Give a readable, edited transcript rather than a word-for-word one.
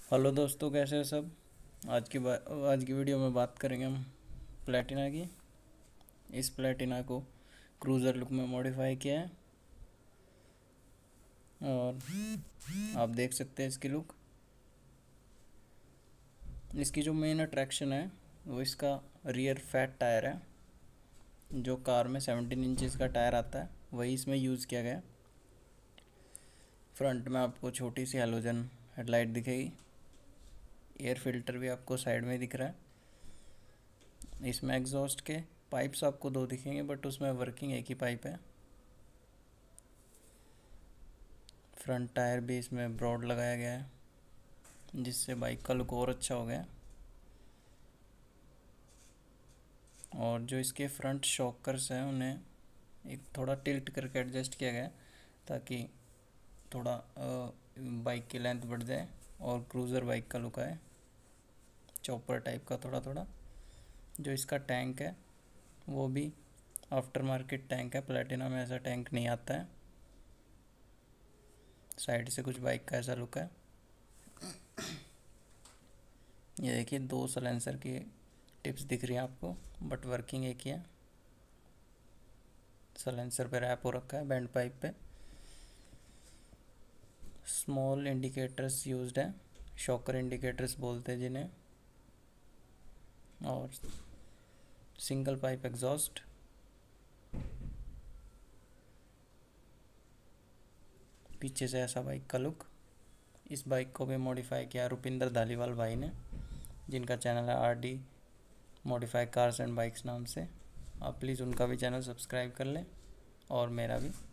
Hello दोस्तों, कैसे हो सब। आज की वीडियो में बात करेंगे हम प्लेटिना की। इस प्लेटिना को क्रूज़र लुक में मॉडिफाई किया है और आप देख सकते हैं इसकी लुक। इसकी जो मेन अट्रैक्शन है वो इसका रियर फैट टायर है। जो कार में 17 इंचज़ का टायर आता है वही इसमें यूज़ किया गया है। फ्रंट में आपको छोटी सी हैलोजन हेडलाइट दिखेगी। एयर फिल्टर भी आपको साइड में दिख रहा है। इसमें एग्जॉस्ट के पाइप्स आपको दो दिखेंगे, बट उसमें वर्किंग एक ही पाइप है। फ्रंट टायर भी इसमें ब्रॉड लगाया गया है, जिससे बाइक का लुक और अच्छा हो गया। और जो इसके फ्रंट शॉकर्स हैं उन्हें एक थोड़ा टिल्ट करके एडजस्ट किया गया है, ताकि थोड़ा बाइक की लेंथ बढ़ जाए और क्रूज़र बाइक का लुक आए, चॉपर टाइप का थोड़ा थोड़ा। जो इसका टैंक है वो भी आफ्टर मार्केट टैंक है, प्लेटिना में ऐसा टैंक नहीं आता है। साइड से कुछ बाइक का ऐसा लुक है। ये देखिए, दो सलेंसर की टिप्स दिख रही है आपको, बट वर्किंग एक ही है। सलेंसर पे रैप हो रखा है बैंड पाइप पे। स्मॉल इंडिकेटर्स यूज्ड है, शॉकर इंडिकेटर्स बोलते हैं जिन्हें। और सिंगल पाइप एग्जॉस्ट। पीछे से ऐसा बाइक का लुक। इस बाइक को भी मॉडिफाई किया रुपिंदर धालीवाल भाई ने, जिनका चैनल है RD modify cars and bikes नाम से। आप प्लीज़ उनका भी चैनल सब्सक्राइब कर लें और मेरा भी।